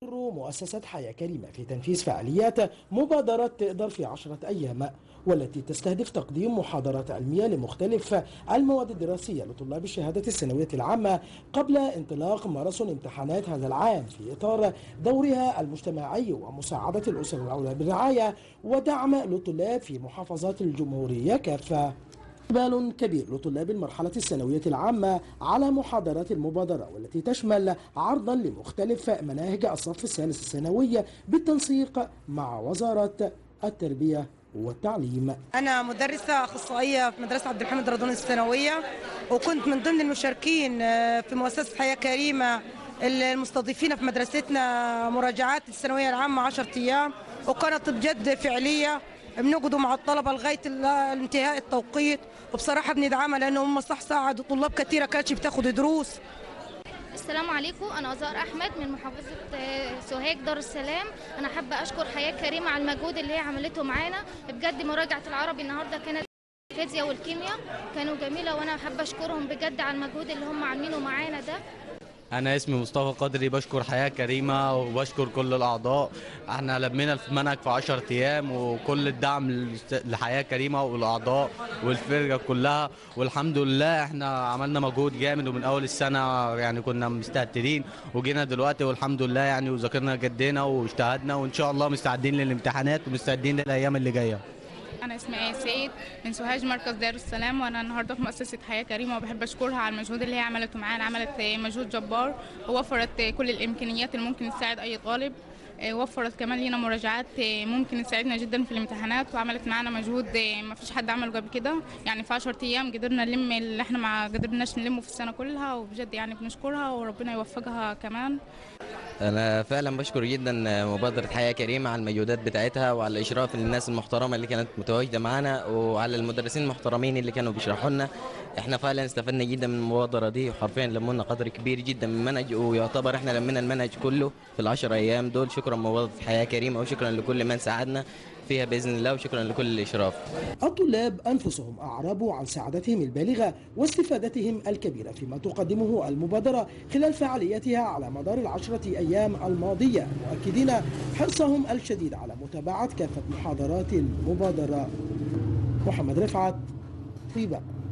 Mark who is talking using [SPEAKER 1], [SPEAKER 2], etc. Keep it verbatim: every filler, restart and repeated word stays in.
[SPEAKER 1] مؤسسة حياة كريمة في تنفيذ فعاليات مبادرة تقدر في عشرة أيام، والتي تستهدف تقديم محاضرات علمية لمختلف المواد الدراسية لطلاب الشهادة الثانوية العامة قبل انطلاق ماراثون امتحانات هذا العام في إطار دورها المجتمعي ومساعدة الأسر الأولى بالرعاية ودعم للطلاب في محافظات الجمهورية كافة. إقبال كبير لطلاب المرحلة الثانوية العامة على محاضرات المبادرة، والتي تشمل عرضا لمختلف مناهج الصف الثالث الثانوي بالتنسيق مع وزارة التربية والتعليم.
[SPEAKER 2] أنا مدرسة أخصائية في مدرسة عبد الحميد رضوان الثانوية، وكنت من ضمن المشاركين في مؤسسة حياة كريمة المستضيفين في مدرستنا مراجعات الثانوية العامة عشرة أيام، وكانت بجد فعلية بنقعدوا مع الطلبه لغايه انتهاء التوقيت، وبصراحه بندعمها لان هم صح ساعدوا طلاب كثيره كانتش بتاخد دروس.
[SPEAKER 3] السلام عليكم، انا ازهار احمد من محافظه سوهاج دار السلام. انا حابه اشكر حياه كريمه على المجهود اللي هي عملته معانا بجد. مراجعه العربي النهارده كانت الفيزياء والكيمياء كانوا جميله، وانا حابه اشكرهم بجد على المجهود اللي هم عاملينه معانا ده.
[SPEAKER 4] أنا اسمي مصطفى قدري، بشكر حياة كريمة وبشكر كل الأعضاء. احنا لمينا المنهج في عشرة أيام، وكل الدعم لحياة كريمة والأعضاء والفرقة كلها، والحمد لله احنا عملنا مجهود جامد، ومن أول السنة يعني كنا مستهترين وجينا دلوقتي والحمد لله يعني، وذاكرنا جدينا واجتهدنا، وإن شاء الله مستعدين للامتحانات ومستعدين للأيام اللي جاية.
[SPEAKER 5] أنا اسمي آية سيد من سوهاج مركز دار السلام، وأنا النهارده في مؤسسة حياة كريمة، وبحب أشكرها على المجهود اللي هي عملته معانا. عملت مجهود جبار ووفرت كل الإمكانيات اللي ممكن تساعد أي طالب، وفرت كمان لينا مراجعات ممكن تساعدنا جدا في الامتحانات، وعملت معانا مجهود ما فيش حد عمله قبل كده. يعني في عشرة أيام قدرنا نلم اللي احنا ما قدرناش نلمه في السنة كلها، وبجد يعني بنشكرها وربنا يوفقها كمان.
[SPEAKER 6] أنا فعلا بشكر جدا مبادرة حياة كريمة على المجهودات بتاعتها، وعلى الإشراف للناس المحترمة اللي كانت متواجدة معانا، وعلى المدرسين المحترمين اللي كانوا بيشرحوا لنا. احنا فعلا استفدنا جدا من المبادرة دي، وحرفيا لمونا قدر كبير جدا من المنهج، ويعتبر احنا لمينا المنهج كله في العشر أيام دول. شكرا مبادرة حياة كريمة، وشكرا لكل من ساعدنا فيها بإذن الله، وشكرا لكل الإشراف.
[SPEAKER 1] الطلاب أنفسهم أعربوا عن سعادتهم البالغة واستفادتهم الكبيرة فيما تقدمه المبادرة خلال فعالياتها على مدار العشرة أيام الماضية، مؤكدين حرصهم الشديد على متابعة كافة محاضرات المبادرة. محمد رفعت، طيبة.